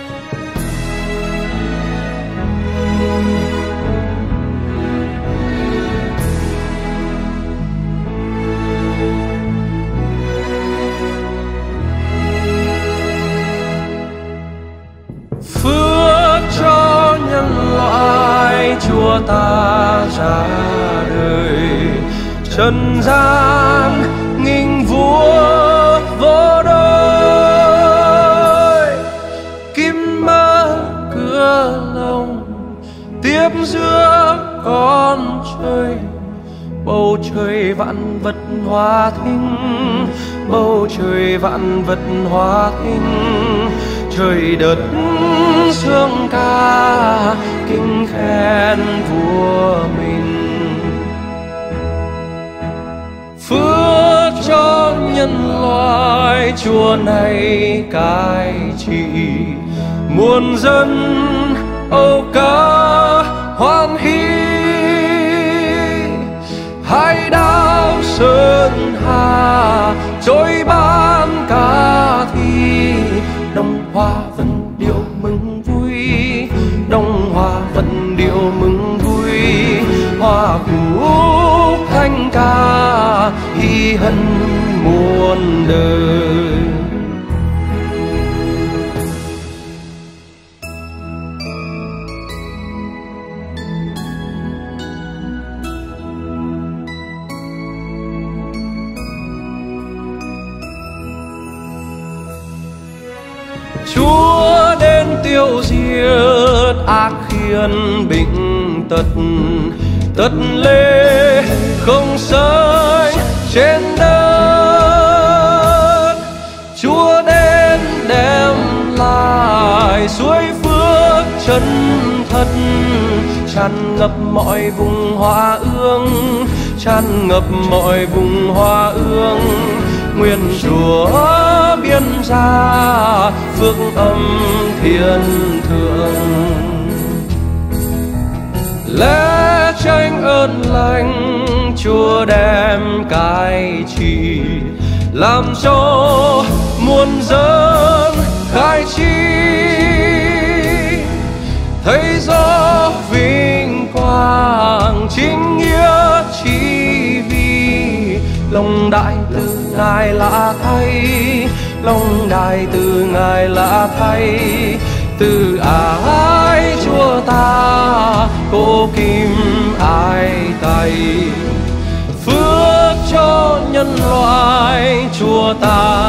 Phước cho nhân loại Chúa ta ra đời, trần gian nghinh vua vô đôi. Kim mã cửa lòng tiếp giữa con trời, bầu trời vạn vật hòa thinh, bầu trời vạn vật hòa thinh. Trời đất sương ca kinh khen vua mình. Phước cho nhân loại Chúa này cai trị, muôn dân âu ca hoan hỷ. Hai đảo sơn hà trôi ban ca thi, đồng hoa vẫn điệu mừng vui, đồng hoa vẫn điệu mừng vui. Hoa khúc thanh ca hy hân muôn đời. Chúa đến tiêu diệt ác khiến bệnh tật, tật lê không sanh trên đất. Chúa đến đem lại suối phước chân thật, tràn ngập mọi vùng hoa ương, tràn ngập mọi vùng hoa ương. Nguyện Chúa biên gia phước âm thiên thượng, lẽ tranh ơn lành Chúa đem cai trị, làm cho muôn dân khai chi. Thấy rõ vinh quang chính nghĩa chỉ vì lòng đại từ Ngài lạ thay, lòng đại từ Ngài lạ thay. Từ ái Chúa ta cố kim ai tay, phước cho nhân loại Chúa ta